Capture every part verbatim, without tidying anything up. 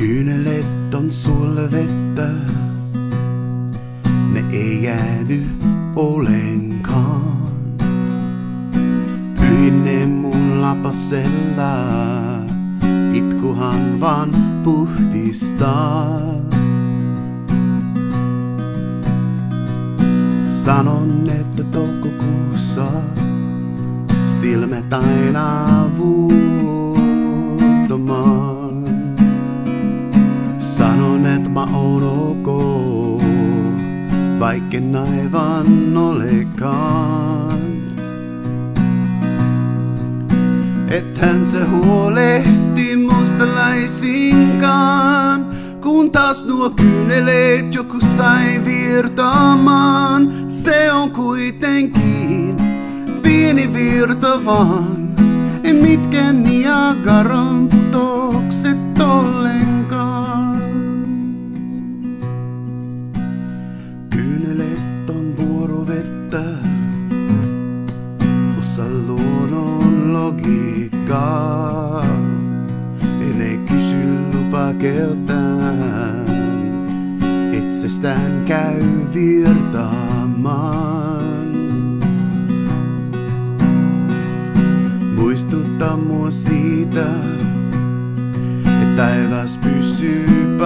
Kyynelet on sulle vettä, ne ei jäädy ollenkaan. Pyin ne mun lapasella, itkuhan vaan puhdistaa. Sanon, että toukokuussa silmät aina vuotamaan. Sanon, et mä oon ok, vaikken aivan olekaan. Ethän se huolehti mustalaisinkaan, kun taas nuo kyyneleet joku sai virtaamaan. Se on kuitenkin pieni virta vaan, en mitkään Niagaran putokset ollenkaan. Kyynelet on vuorovettä, osa luonnon logiikkaa. Ele kysy lupa keltään, itsestään käy virtaamaan. Muistuttaa mua siitä, että taivas pysyy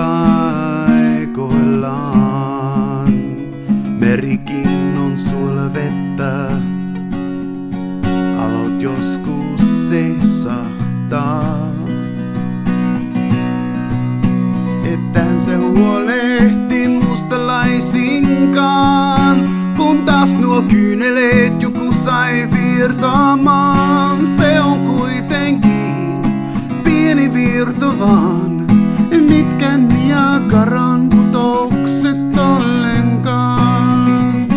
paikoillaan. Merikin on sulla vettä, alot joskus seisahtaa. Ettään se huolehti mustalaisinkaan, kun taas nuo kyyneleet joku sai virtaamaan. Se on kuitenkin pieni virta vaan, en mitkään Niagaran putokset ollenkaan.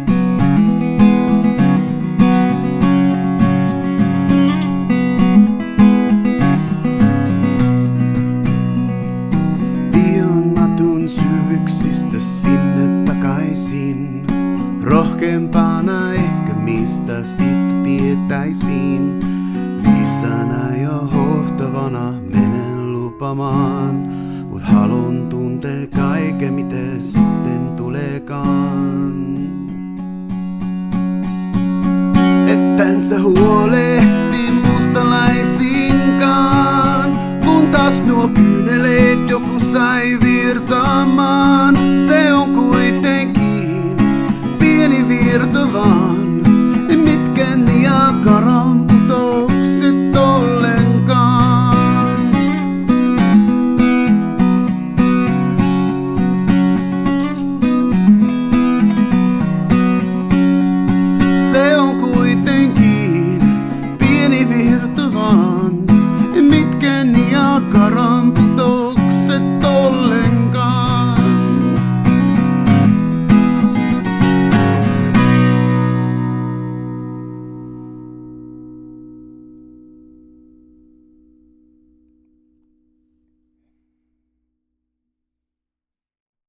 Pian mä tuun syvyksistä sinne takaisin, rohkeampana ehkä mistä sit tietäisin. Viisana ja hohtavana menen lupamaan, mut halun tuntee kaiken miten sitten tuleekaan. Ettän sä huolehti mustalaisinkaan, kun taas nuo kyyneleet joku sai